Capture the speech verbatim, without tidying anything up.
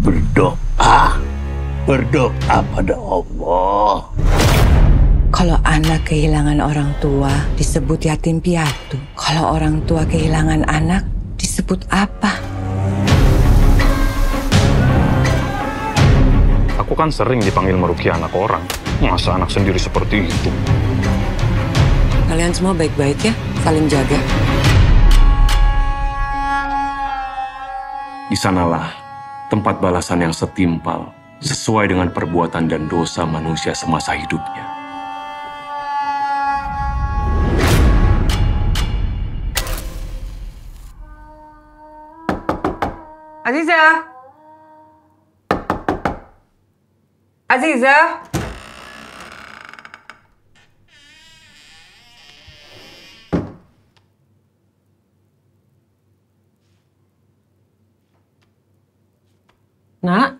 berdoa. Berdoa pada Allah. Kalau anak kehilangan orang tua disebut yatim piatu. Kalau orang tua kehilangan anak disebut apa? Aku kan sering dipanggil merugi anak orang. Masa anak sendiri seperti itu? Kalian semua baik-baik ya, saling jaga. Di sanalah tempat balasan yang setimpal, sesuai dengan perbuatan dan dosa manusia semasa hidupnya. Aziza! Aziza! Nak?